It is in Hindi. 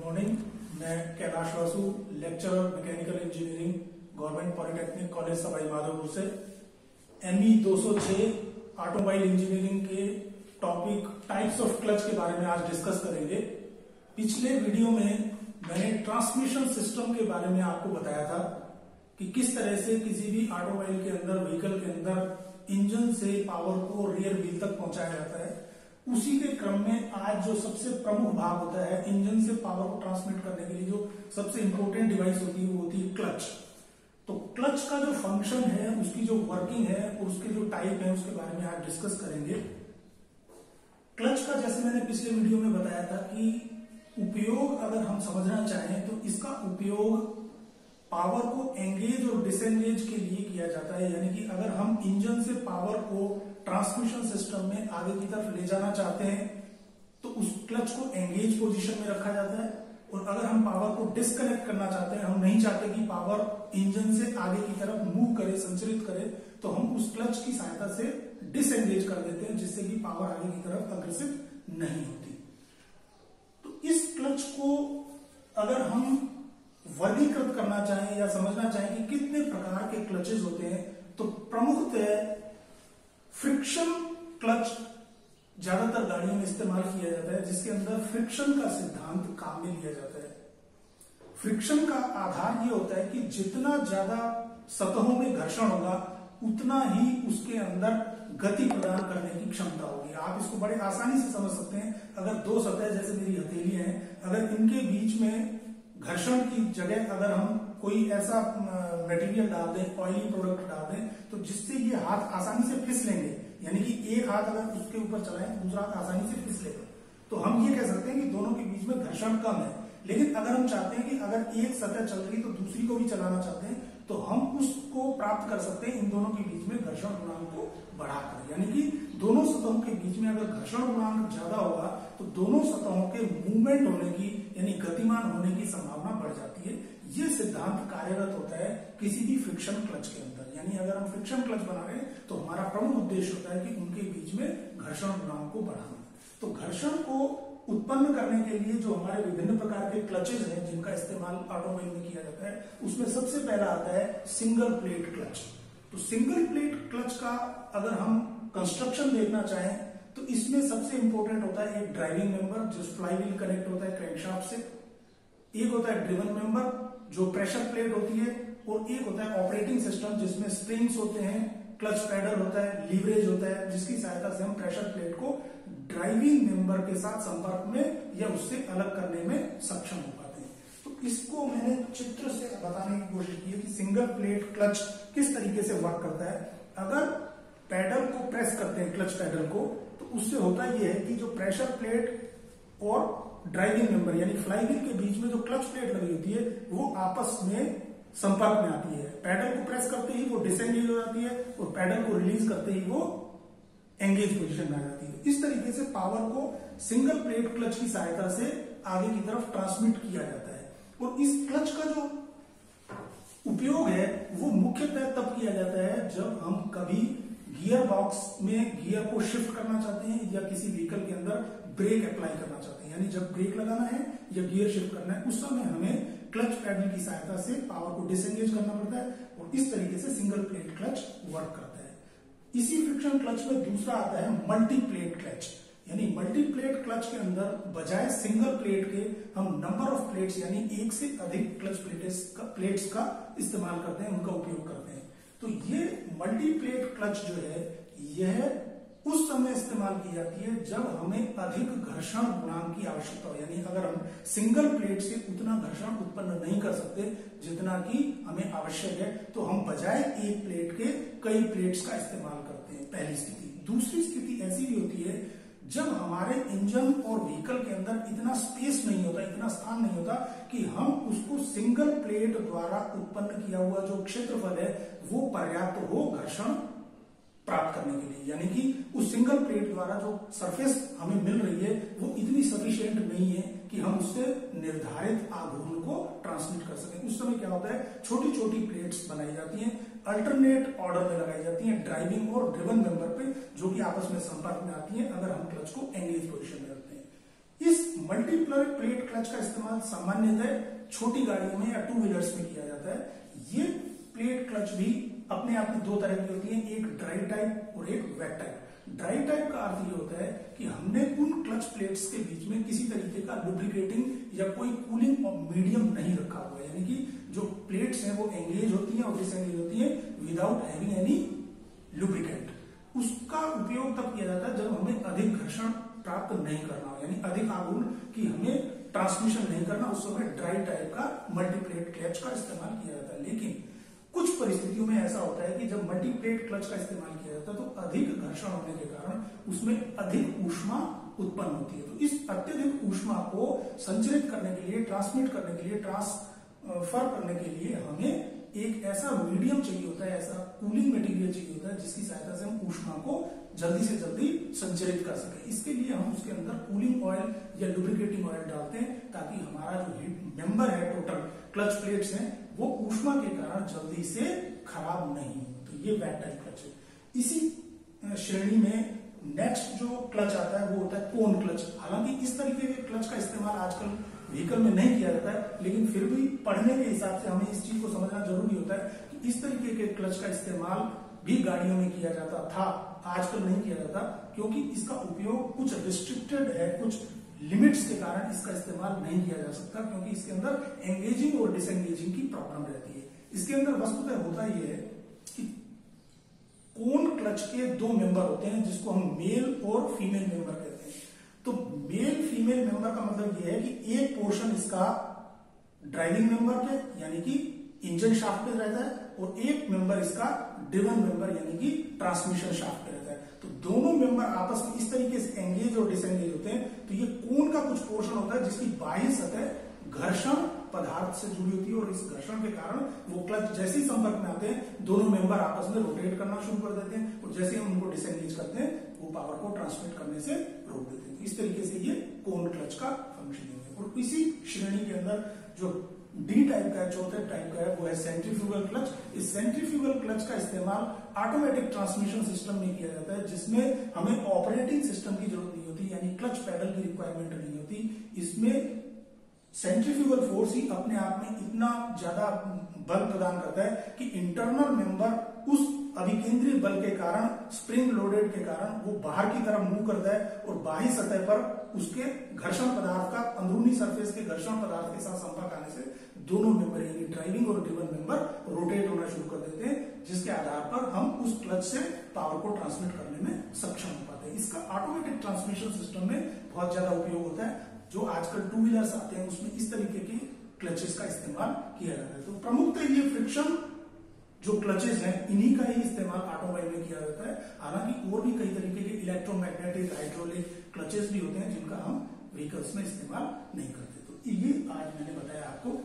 मॉर्निंग। मैं Kailash Vasu, lecturer mechanical engineering, government polytechnic college Sawai Madhopur से ME 206 ऑटोमोबाइल इंजीनियरिंग के टॉपिक टाइप्स ऑफ क्लच के बारे में आज डिस्कस करेंगे। पिछले वीडियो में मैंने ट्रांसमिशन सिस्टम के बारे में आपको बताया था कि किस तरह से किसी भी ऑटोमोबाइल के अंदर, व्हीकल के अंदर इंजन से पावर को रियर व्हील तक पहुंचाया जाता है। उसी के क्रम में आज जो सबसे प्रमुख भाग होता है इंजन से पावर को ट्रांसमिट करने के लिए जो सबसे इंपॉर्टेंट डिवाइस होती है वो होती है क्लच। तो क्लच का जो फंक्शन है, उसकी जो वर्किंग है और उसके जो टाइप है उसके बारे में आज डिस्कस करेंगे। क्लच का जैसे मैंने पिछले वीडियो में बताया था कि उपयोग अगर हम समझना चाहें तो इसका उपयोग पावर को एंगेज और डिसएंगेज के लिए किया जाता है। यानी कि अगर हम इंजन से पावर को ट्रांसमिशन सिस्टम में आगे की तरफ ले जाना चाहते हैं तो उस क्लच को एंगेज पोजीशन में रखा जाता है, और अगर हम पावर को डिस्कनेक्ट करना चाहते हैं, हम नहीं चाहते कि पावर इंजन से आगे की तरफ मूव करे, संचरित करे, तो हम उस क्लच की सहायता से डिसएंगेज कर देते हैं, जिससे कि पावर आगे की तरफ अग्रेसिव नहीं होती। तो इस क्लच को अगर हम वर्गीकृत करना चाहें या समझना चाहें कि कितने प्रकार के क्लचेस होते हैं, तो प्रमुखतः फ्रिक्शन क्लच ज्यादातर गाड़ियों में इस्तेमाल किया जाता है, जिसके अंदर फ्रिक्शन का सिद्धांत काम में लिया जाता है। फ्रिक्शन का आधार यह होता है कि जितना ज्यादा सतहों में घर्षण होगा उतना ही उसके अंदर गति प्रदान करने की क्षमता होगी। आप इसको बड़े आसानी से समझ सकते हैं। अगर दो सतह जैसे मेरी हथेली है, अगर इनके बीच में घर्षण की जगह अगर हम कोई ऐसा मटेरियल डाल दें, ऑयली प्रोडक्ट डाल दें, तो जिससे ये हाथ आसानी से फिसलेंगे, यानी कि एक हाथ अगर उसके ऊपर चलाएं दूसरा हाथ आसानी से फिसलेगा, तो हम ये कह सकते हैं कि दोनों के बीच में घर्षण कम है। लेकिन अगर हम चाहते हैं कि अगर एक सतह चल रही तो दूसरी को भी चलाना चाहते हैं, तो हम उसको प्राप्त कर सकते हैं इन दोनों के बीच में घर्षण गुणांक को बढ़ाकर। यानी कि दोनों सतहों के बीच में अगर घर्षण गुणांक ज्यादा होगा तो दोनों सतहों के मूवमेंट होने की, यानी गतिमान होने की संभावना बढ़ जाती है। ये सिद्धांत कार्यरत होता है किसी भी फ्रिक्शन क्लच के अंदर। यानी अगर हम फ्रिक्शन क्लच बना रहे हैं तो हमारा प्रमुख उद्देश्य होता है कि उनके बीच में घर्षण गुणांक को बढ़ाना। तो घर्षण को उत्पन्न करने के लिए जो हमारे विभिन्न प्रकार के क्लचेज हैं जिनका इस्तेमाल ऑटोमोबाइल में किया जाता है, उसमें सबसे पहला आता है सिंगल प्लेट क्लच। तो सिंगल प्लेट क्लच का अगर हम कंस्ट्रक्शन देखना चाहें तो इसमें सबसे इंपॉर्टेंट होता है एक ड्राइविंग मेंबर जो फ्लाईव्हील कनेक्ट होता है क्रैंकशाफ्ट से, एक होता है ड्रिवन मेंबर जो प्रेशर प्लेट होती है, और एक होता है ऑपरेटिंग सिस्टम जिसमें स्प्रिंग्स होते हैं, क्लच पैडल होता है, लीवरेज होता है, जिसकी सहायता से हम प्रेशर प्लेट को ड्राइविंग मेंबर के साथ संपर्क में या उससे अलग करने में सक्षम हो पाते हैं। तो इसको मैंने चित्र से बताने की कोशिश की है कि सिंगल प्लेट क्लच किस तरीके से वर्क करता है। अगर पैडल को प्रेस करते हैं, क्लच पैडल को, तो उससे होता यह है कि जो प्रेशर प्लेट और ड्राइविंग मेंबर यानी फ्लाईव्हील के बीच में जो क्लच प्लेट लगी होती है वो आपस में संपर्क में आती है। पैडल को प्रेस करते ही वो डिसएंगेज हो जाती है और पैडल को रिलीज करते ही वो एंगेज पोजीशन में आ जाती है। इस तरीके से पावर को सिंगल प्लेट क्लच की सहायता से आगे की तरफ ट्रांसमिट किया जाता है। और इस क्लच का जो उपयोग है वो मुख्यतः तब किया जाता है जब हम कभी गियर बॉक्स में गियर को शिफ्ट करना चाहते हैं या किसी व्हीकल के अंदर ब्रेक अप्लाई करना चाहते हैं। यानी जब ब्रेक लगाना है या गियर शिफ्ट करना है, उस समय हमें क्लच पैडल की सहायता से पावर को डिसएंगेज करना पड़ता है, और इस तरीके से सिंगल प्लेट क्लच वर्क करता है। इसी फ्रिक्शन क्लच में दूसरा आता है मल्टी प्लेट क्लच। यानी मल्टी प्लेट क्लच के अंदर बजाय सिंगल प्लेट के हम नंबर ऑफ प्लेट्स यानी एक से अधिक क्लच प्लेट्स का इस्तेमाल करते हैं, उनका उपयोग करते हैं। तो ये मल्टी प्लेट क्लच जो है यह उस समय इस्तेमाल की जाती है जब हमें अधिक घर्षण गुणांक की आवश्यकता हो। यानी अगर हम सिंगल प्लेट से उतना घर्षण उत्पन्न नहीं कर सकते जितना कि हमें आवश्यक है, तो हम बजाय एक प्लेट के कई प्लेट्स का इस्तेमाल करते हैं, पहली स्थिति। दूसरी स्थिति ऐसी भी होती है जब हमारे इंजन और व्हीकल के अंदर इतना स्पेस नहीं होता, इतना स्थान नहीं होता कि हम उसको सिंगल प्लेट द्वारा उत्पन्न किया हुआ जो क्षेत्रफल है वो पर्याप्त हो घर्षण प्राप्त करने के लिए। यानी कि उस सिंगल प्लेट द्वारा जो सरफेस हमें मिल रही है वो इतनी सफिशिएंट नहीं है कि हम उससे निर्धारित आघूर्ण को ट्रांसमिट कर सकें। उस समय क्या होता है, छोटी छोटी प्लेट्स बनाई जाती हैं, अल्टरनेट ऑर्डर में लगाई जाती हैं ड्राइविंग और ड्रिवन मेंबर पे, जो कि आपस में संपर्क में आती हैं अगर हम क्लच को एंगेज पोजीशन में रखते हैं। इस मल्टीपल प्लेट क्लच का इस्तेमाल सामान्यतः छोटी गाड़ियों में या टू व्हीलर्स में किया जाता है। ये प्लेट क्लच भी अपने आप में दो तरह की होती है, एक ड्राई टाइप और एक वेट टाइप। ड्राई टाइप का अर्थ ये होता है कि हमने उन क्लच प्लेट्स के बीच में किसी तरीके का लुब्रिकेटिंग या कोई कूलिंग मीडियम नहीं रखा हुआ है, यानी कि जो प्लेट्स हैं वो एंगेज होती हैं और डिसएंगेज होती हैं विदाउट हैविंग एनी लुब्रिकेंट। उसका उपयोग तब किया जाता है जब हमें अधिक घर्षण प्राप्त नहीं करना हो, यानी अधिक आघूर्ण की हमें ट्रांसमिशन नहीं करना, उस समय ड्राई टाइप का मल्टीप्लेट क्लच का इस्तेमाल किया जाता है। लेकिन कुछ परिस्थितियों में ऐसा होता है कि जब मल्टीप्लेट क्लच का इस्तेमाल किया जाता है तो अधिक घर्षण होने के कारण उसमें अधिक ऊष्मा उत्पन्न होती है। तो इस अत्यधिक ऊष्मा को संचरित करने के लिए, ट्रांसमिट करने के लिए, ट्रांसफर करने के लिए हमें एक ऐसा मीडियम चाहिए होता है, ऐसा कूलिंग मटेरियल चाहिए होता है जिसकी सहायता से हम ऊष्मा को जल्दी से जल्दी संचरित कर सके। इसके लिए हम उसके अंदर कूलिंग ऑयल या लुब्रिकेटिंग ऑयल डालते हैं ताकि हमारा जो हीट मेंबर है, टोटल क्लच प्लेट्स हैं, वो ऊष्मा के कारण जल्दी से खराब नहीं हो। तो ये वेट टाइप क्लच है। इसी श्रेणी में नेक्स्ट जो क्लच आता है वो होता है कोन क्लच। हालांकि इस तरीके के क्लच का इस्तेमाल आजकल व्हीकल में नहीं किया जाता है, लेकिन फिर भी पढ़ने के हिसाब से हमें इस चीज को समझना जरूरी होता है कि इस तरीके के क्लच का इस्तेमाल भी गाड़ियों में किया जाता था, आजकल नहीं किया जाता, क्योंकि इसका उपयोग कुछ रिस्ट्रिक्टेड है, कुछ लिमिट्स के कारण इसका इस्तेमाल नहीं किया जा सकता, क्योंकि इसके अंदर एंगेजिंग और डिसएंगेजिंग की प्रॉब्लम रहती है। इसके अंदर वस्तुतः होता ही है कि कोन क्लच के दो मेंबर होते हैं जिसको हम मेल और फीमेल मेंबर कहते हैं। तो मेल फीमेल मेंबर का मतलब यह है कि एक पोर्शन इसका ड्राइविंग मेंबर पे यानी कि इंजन शाफ्ट पे रहता है और एक मेंबर इसका ड्रिवन मेंबर यानी कि ट्रांसमिशन शाफ्ट पे रहता है। तो दोनों मेंबर आपस में इस तरीके से एंगेज और डिसएंगेज होते हैं। तो ये कोन का कुछ पोर्शन होता है जिसकी बाह्य सतह घर्षण पदार्थ से जुड़ी होती है और इस घर्षण के कारण वो क्लच जैसे ही संपर्क में आते हैं दोनों मेंबर आपस में रोटेट करना शुरू कर देते हैं और जैसे हम उनको डिसएंगेज करते हैं वो पावर को ट्रांसमिट करने से रोक देते हैं। इस तरीके से ये कोन क्लच का फंक्शनिंग है। और इसी श्रेणी के अंदर जो डी टाइप का है, चौथे टाइप का है, वो है सेंट्रीफ्यूगल क्लच। इस सेंट्रीफ्यूगल क्लच का इस्तेमाल ऑटोमेटिक ट्रांसमिशन सिस्टम में किया जाता है जिसमें हमें ऑपरेटिंग सिस्टम की जरूरत नहीं होती, यानी क्लच पैडल की रिक्वायरमेंट नहीं होती। इसमें सेंट्रीफ्यूगल फोर्स ही अपने आप में इतना ज्यादा बल प्रदान करता है कि इंटरनल मेंबर उस अभिकेंद्रीय बल के कारण, स्प्रिंग लोडेड के कारण वो बाहर की तरफ मूव करता है और बाहरी सतह पर उसके घर्षण पदार्थ का, अंदरूनी सरफेस के घर्षण पदार्थ के साथ संपर्क आने से दोनों मेंबर यानी ड्राइविंग और ड्रिवन मेंबर रोटेट होना शुरू कर देते हैं, जिसके आधार पर हम उस क्लच से पावर को ट्रांसमिट करने में सक्षम हो पाते हैं। इसका ऑटोमेटिक ट्रांसमिशन सिस्टम में बहुत ज्यादा उपयोग होता है। जो आजकल टू व्हीलर्स आते हैं उसमें इस तरीके के क्लचेस का इस्तेमाल किया जाता है। तो प्रमुखतः ये फ्रिक्शन जो क्लचेस हैं इन्हीं का ही इस्तेमाल ऑटोमोबाइल में किया जाता है। हालांकि और भी कई तरीके के इलेक्ट्रोमैग्नेटिक, हाइड्रोलिक क्लचेस भी होते हैं जिनका हम व्हीकल्स में इस्तेमाल नहीं करते। तो ये आज मैंने बताया आपको